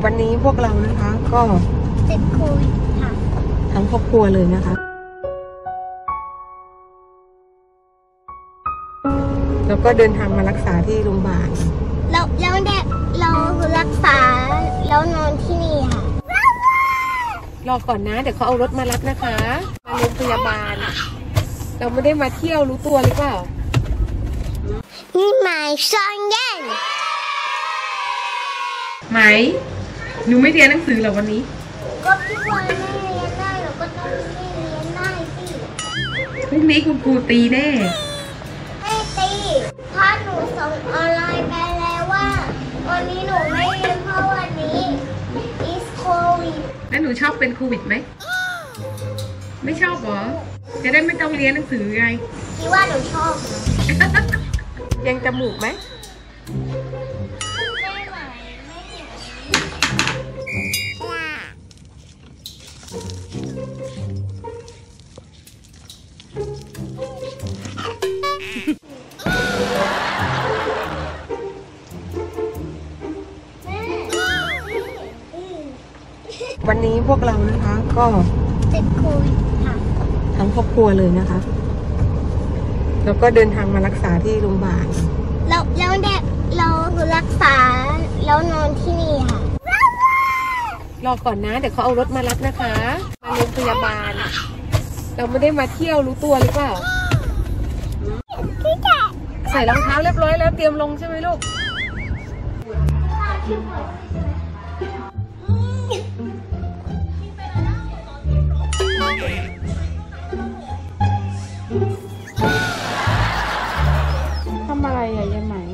วันนี้พวกเรานะคะก็ติดโควิดค่ะทั้งครอบครัวเลยนะคะแล้วก็เดินทางมารักษาที่โรงพยาบาลแล้วเด็กเรารักษาแล้วนอนที่นี่ค่ะรอก่อนนะเดี๋ยวเขาเอารถมารับนะคะมาโรงพยาบาลเราไม่ได้มาเที่ยวรู้ตัวหรือเปล่านี่หมายซองเย็นไหมหนูไม่เรียนหนังสือเหรอวันนี้ก็พี่วันไม่เรียนได้เราก็ต้องไม่เรียนได้สิพรุ่งนี้คุณครูตีแน่ไม่ตีเพราะหนูส่งออนไลน์ไปแล้วว่าวันนี้หนูไม่เรียนเพราะวันนี้ is COVID แล้วหนูชอบเป็นโควิดไหมไม่ชอบเหรอจะได้ไม่ต้องเรียนหนังสือไงคิดว่าหนูชอบยังจมูกไหมวันนี้พวกเรานะคะก็ติดโควิดค่ะทั้งครอบครัวเลยนะคะแล้วก็เดินทางมารักษาที่โรงพยาบาลแล้วเด็กเรารักษาแล้วนอนที่นี่ค่ะรอก่อนนะเดี๋ยวเขาเอารถมารับนะคะมาโรงพยาบาลเราไม่ได้มาเที่ยวรู้ตัวหรือเปล่าใส่รองเท้าเรียบร้อยแล้วเตรียมลงใช่ไหมลูกทำอะไรอ่ะยายไหม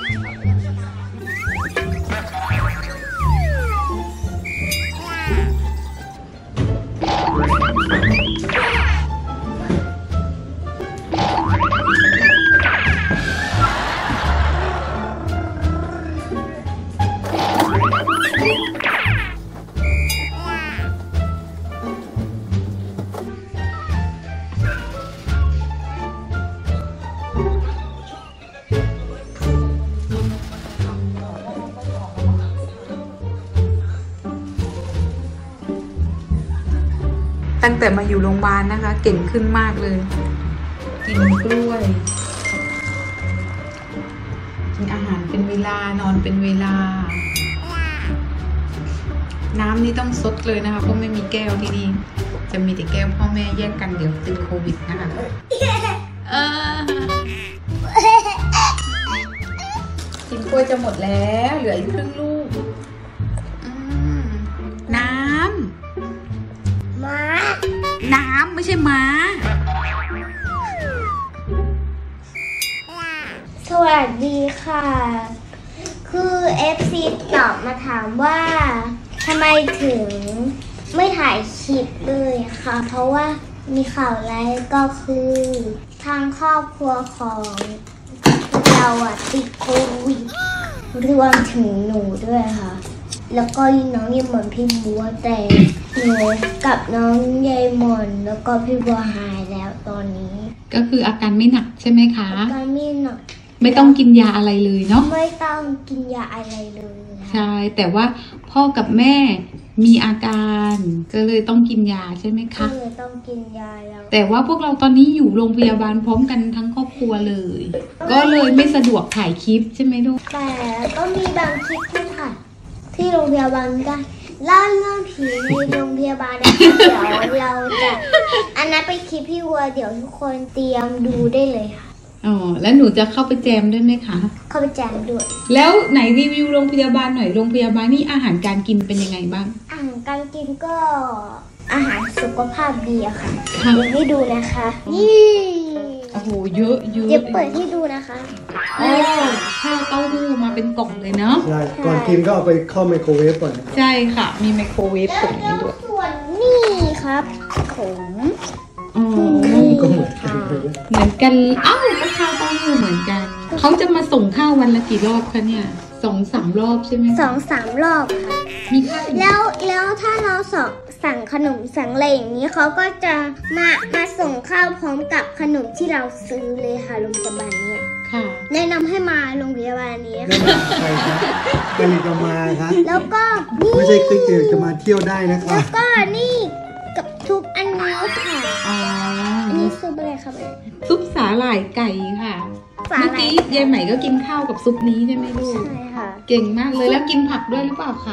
ตั้งแต่มาอยู่โรงพยาบาลนะคะเก่งขึ้นมากเลยกินกล้วยกินอาหารเป็นเวลานอนเป็นเวลาน้ำนี่ต้องซดเลยนะคะเพราะไม่มีแก้วที่นี่จะมีแต่แก้วพ่อแม่แยกกันเดี๋ยวติดโควิดนะคะกินกล้วยจะหมดแล้วเหลืออีกครึ่งลูกน้ำไม่ใช่ม้าสวัสดีค่ะคือ FC ตอบมาถามว่าทำไมถึงไม่ถ่ายคลิปเลยค่ะเพราะว่ามีข่าวร้ายก็คือทางครอบครัวของเราติดโควิดรวมถึงหนูด้วยค่ะแล้วก็น้องยายหม่อนพี่บัวแต่หนูกับน้องยายหม่อนแล้วก็พี่บัวหายแล้วตอนนี้ก็คืออาการไม่หนักใช่ไหมคะอาการไม่หนักไม่ต้องกินยาอะไรเลยเนาะไม่ต้องกินยาอะไรเลยใช่แต่ว่าพ่อกับแม่มีอาการก็เลยต้องกินยาใช่ไหมคะก็เลยต้องกินยาแล้วแต่ว่าพวกเราตอนนี้อยู่โรงพยาบาลพร้อมกันทั้งครอบครัวเลยก็เลยไม่สะดวกถ่ายคลิปใช่ไหมลูกแต่ก็มีบางคลิปที่ถ่ายที่โรงพยาบาลได้เล่าเรื่องผีในโรงพยาบาลนะคะเดี๋ยวเราจะอันนั้นไปคลิปพี่วัวเดี๋ยวทุกคนเตรียมดูได้เลยค่ะอ๋อแล้วหนูจะเข้าไปแจมด้วยไหมคะเข้าไปแจมด้วยแล้วไหนรีวิวโรงพยาบาลหน่อยโรงพยาบาลนี่อาหารการกินเป็นยังไงบ้างอาหารการกินก็อาหารสุขภาพดีอะค่ะเดี๋ยวให้ดูนะคะนี่โอ้โหเยอะเดี๋ยวเปิดให้ดูนะคะข้าวเต้าหู้มาเป็นกล่องเลยเนาะใช่ก่อนกินก็เอาไปเข้าไมโครเวฟก่อนใช่ค่ะมีไมโครเวฟตรงนี้ด้วยส่วนนี่ครับของก็เหมือนกันเอ้าก็ข้าวเต้าหู้เหมือนกันเขาจะมาส่งข้าววันละกี่รอบคะเนี่ย2-3 รอบใช่ไหม 2-3 รอบค่ะมีข้าวแล้วถ้าเราสั่สั่งขนมสั่งอะไรอย่างนี้เขาก็จะมาส่งข้าวพร้อมกับขนมที่เราซื้อเลยค่ะโรงพยาบาลนี้ค่ะแนะนำให้มาโรงพยาบาลนี้นั่นค่ะใครครับใครจะมาครับแล้วก็นี่ไม่ใช่คลิกเดียวจะมาเที่ยวได้นะครัแล้บวก็นี่กับทุกอันนี้ค่ะอ๋ออันนี้ซุปอะไรคะแม่ซุปสาหร่ายไก่ค่ะสาเมื่อหร่ายกี้ยายใหม่ก็กินข้าวกับซุปนี้ใช่ไหมลูกใช่ค่ะเก่งมากเลยแล้วกินผักด้วยหรือเปล่าคะ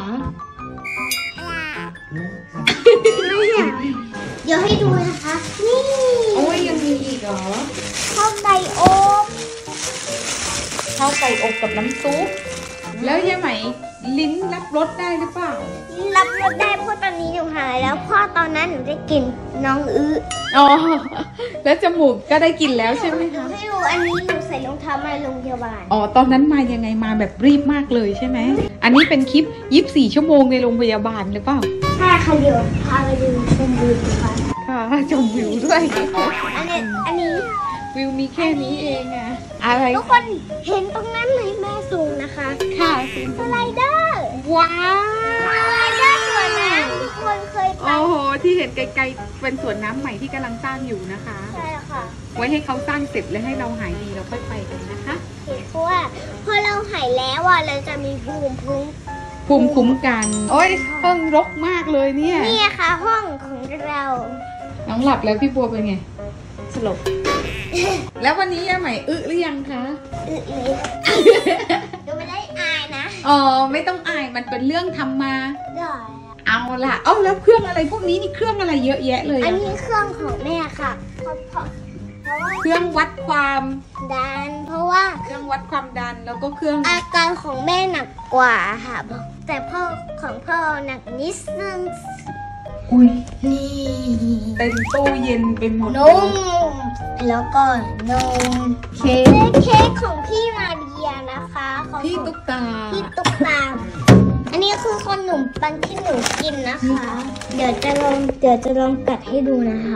ไม่อยากเดี๋ยวให้ดูนะคะ นี่โอ้ยยังมีอีกเหรอข้าวไก่อบข้าวไก่อบกับน้ำซุป แล้วยายใหม่ลิ้นรับรสได้หรือเปล่ารับรสได้เพราะตอนนี้หนูหายแล้วเพราะตอนนั้นหนูได้กินน้องอื้ออ๋อ แล้วจมูกก็ได้กินแล้วใช่ไหมหนูคะให้ดูอันนี้หนูใส่รองเท้ามาโรงพยาบาลอ๋อ ตอนนั้นมายังไงมาแบบรีบมากเลยใช่ไหม อันนี้เป็นคลิป24 ชั่วโมงในโรงพยาบาลหรือเปล่าใช่ค่ะเดี๋ยวพาไปดูชมวิวค่ะค่ะชมวิวด้วยอันนี้วิวมีแค่นี้เองอะอะไรทุกคนเห็นตรงนั้นไหมแม่สูงนะคะค่ะสไลเดอร์ว้าวสไลเดอร์สวนน้ำทุกคนเคยไปโอ้โห ที่เห็นไกลๆ เป็นสวนน้ำใหม่ที่กำลังสร้างอยู่นะคะใช่ค่ะไว้ให้เขาสร้างเสร็จแล้วให้เราหายดีเราค่อยไปกันนะคะเพราะว่าพอเราหายแล้วอ่ะเราจะมีภูมิคุ้มภูมิคุ้มกัน โอ้ยห้องรกมากเลยเนี่ยนี่ค่ะห้องของเราน้องหลับแล้วพี่บัวเป็นไง สลบ แล้ววันนี้ยายใหม่อึหรือยังคะอึเลยดูไม่ได้อายนะอ๋อ ไม่ต้องอายมันเป็นเรื่องทำมาได้เอาล่ะ เอาแล้วเครื่องอะไรพวกนี้นี่เครื่องอะไรเยอะแยะเลยอันอะนี้เครื่องของแม่ค่ะเพราะว่าเครื่องวัดความดันเพราะว่าเครื่องวัดความดันแล้วก็เครื่องอาการของแม่หนักกว่าค่ะ แต่พ่อของพ่อหนักนิดนึงอุ้ยนี่เต็มตู้เย็นไปหมดนมแล้วก็นมเค้กของพี่มาเดียนะคะของพี่ตุ๊กตาพี่ตุ๊กตาอันนี้คือขนมปังที่หนูกินนะคะ เดี๋ยวจะลองกัดให้ดูนะคะ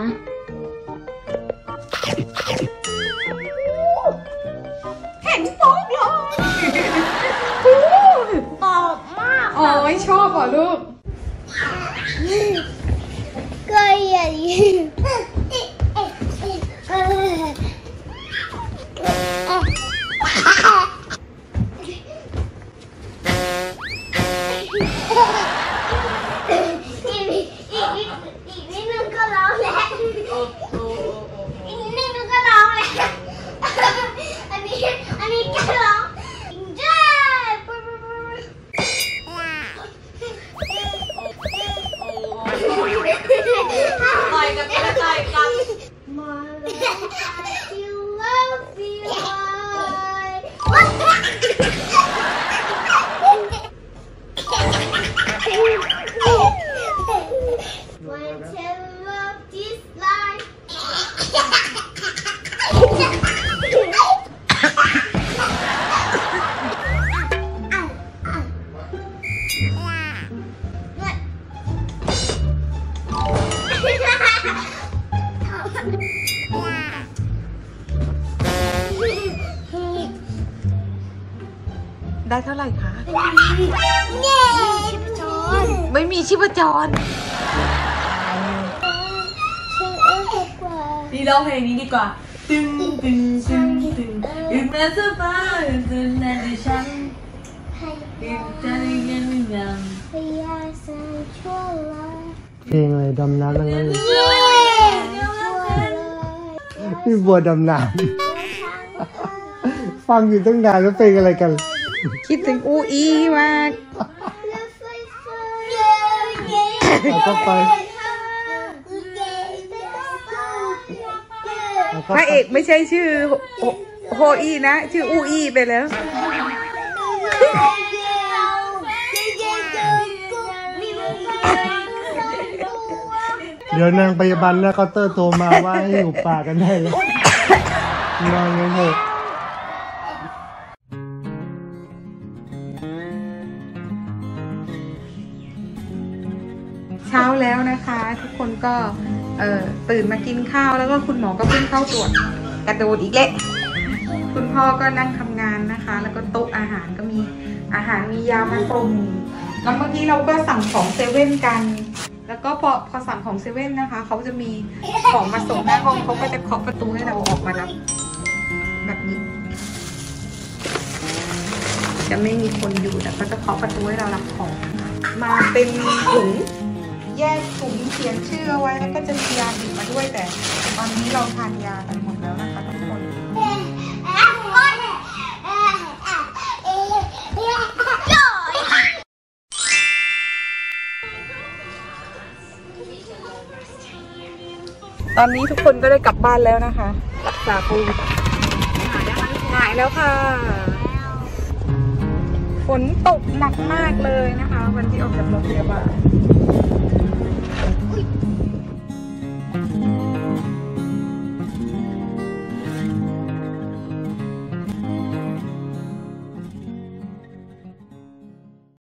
เห็นโป๊กเลยกรอบมากอ๋อไม่ชอบเหรอลูกก็ใหญ่อีกนิดนึงก็ร้องแล้วอีกนิดนึงก็ร้องแล้วอันนี้ก็ร้องได้ต่อยกับต่อยกับ You love me One tale of this life ได้เท่าไหร่คะเย้ชิปจอนไม่มีชีพจรฉันเอ้ยกว่าพี่ร้องเพลงนี้ดีกว่า ตึงตึงตึงตึงอึดมาสบายตึงในดิฉันให้อึดใจยังยังพยาสายชั่วร้ายเพลงอะไรดำน้ำทั้งนั้นเลยเย้ชั่วร้ายพี่บัวดำน้ำฟังอยู่ตั้งนานแล้วเพลงอะไรกันคิดถึงอูอีมากแล้วก็ไปแล้วก็พระเอกไม่ใช่ชื่อโฮอีนะ ชื่ออูอีไปแล้วเดี๋ยวนางพยาบาลหน้าเคาน์เตอร์โทรมาว่าให้อยู่ป่ากันได้แล้วนอนกันเถอะเช้าแล้วนะคะ ทุกคนก็ตื่นมากินข้าวแล้วก็คุณหมอก็เพิ่งเข้าตรวจกระโดดอีกเละคุณพ่อก็นั่งทำงานนะคะ แล้วก็โต๊ะอาหารก็มีอาหารมียามาส่งแล้วเมื่อกี้เราก็สั่งของเซเว่นกันแล้วก็พอสั่งของเซเว่นนะคะเขาจะมีของมาส่งหน้าห้องเขาก็จะเคาะประตูให้เราออกมารับแบบนี้ จะไม่มีคนอยู่แต่ก็จะเคาะประตูให้เรารับของนะคะมาเป็นถุงแยกถุงเขียนชื่อเอาไว้แล้วก็จะมียาติดมาด้วยแต่ตอนนี้เราทานยากันหมดแล้วนะคะทุกคนตอนนี้ทุกคนก็ได้กลับบ้านแล้วนะคะรักษาโควิดหายแล้วค่ะฝนตกหนักมากเลยนะคะวันที่ออกจากโรงพยาบาลฝน